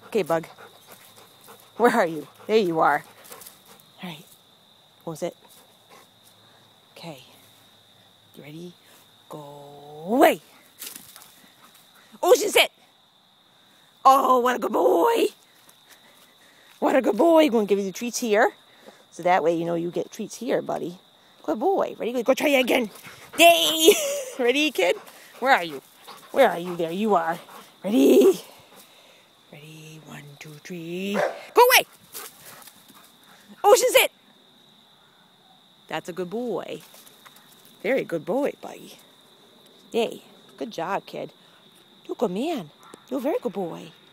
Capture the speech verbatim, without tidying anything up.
Okay, Bug. Where are you? There you are. All right. What was it? Okay. You ready? Go away. Ocean sit. Oh, what a good boy. What a good boy. I'm going to give you the treats here. So that way, you know, you get treats here, buddy. Good boy. Ready? Go try it again. Yay. Ready, kid? Where are you? Where are you? There you are. Ready? Ready? One, two, three. Go away. Ocean sit. That's a good boy. Very good boy, buddy. Yay. Good job, kid. You're a good man. You're a very good boy.